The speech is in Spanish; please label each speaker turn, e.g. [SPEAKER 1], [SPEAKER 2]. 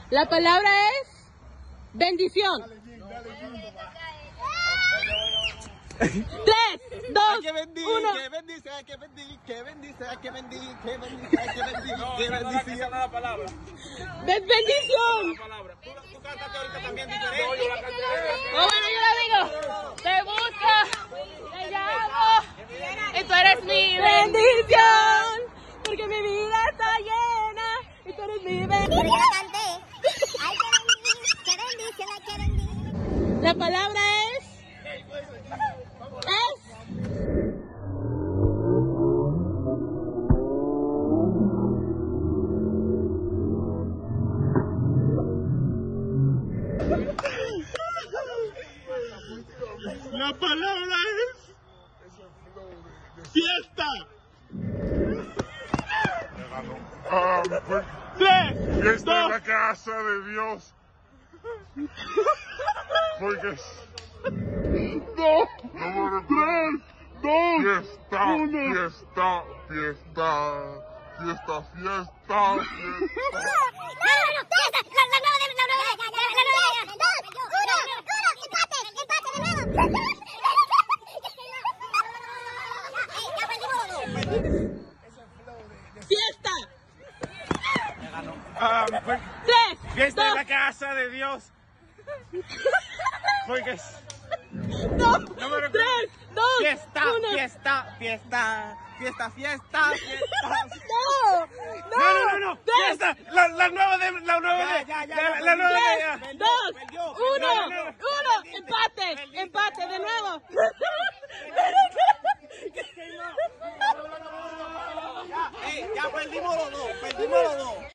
[SPEAKER 1] La palabra es bendición. 3, 2, 1.
[SPEAKER 2] Que bendice, que bendice, que bendice, que bendice, que bendice, que bendice, que bendice.
[SPEAKER 3] No, la palabra.
[SPEAKER 1] Bendición.
[SPEAKER 3] La palabra. Tú cantaste ahorita también diferente. No, yo la canté.
[SPEAKER 1] Oh, bueno, yo la digo. Te busco, te llamo, y tú eres mi bendición. Porque mi vida está llena, y tú eres mi bendición.
[SPEAKER 4] Yo la canté. Ay, que bendice, ay, que bendice.
[SPEAKER 1] La palabra es...
[SPEAKER 2] La palabra es fiesta.
[SPEAKER 5] Fiesta en la casa de Dios. Porque no, número 3, 2, fiesta, 1. Fiesta, fiesta, fiesta, fiesta, fiesta.
[SPEAKER 1] ¡Fiesta! 3,
[SPEAKER 3] Fiesta en
[SPEAKER 1] 2,
[SPEAKER 3] la casa de Dios. Porque
[SPEAKER 1] no,
[SPEAKER 3] número
[SPEAKER 1] 3, 2,
[SPEAKER 2] Fiesta,
[SPEAKER 1] 1.
[SPEAKER 2] fiesta, fiesta, fiesta, fiesta, fiesta.
[SPEAKER 3] no. Fiesta. La nueva de la nueva
[SPEAKER 2] Ya,
[SPEAKER 3] de la nueva de
[SPEAKER 1] 3, 2, 1. Empate, de nuevo.
[SPEAKER 2] Ya perdimos los dos,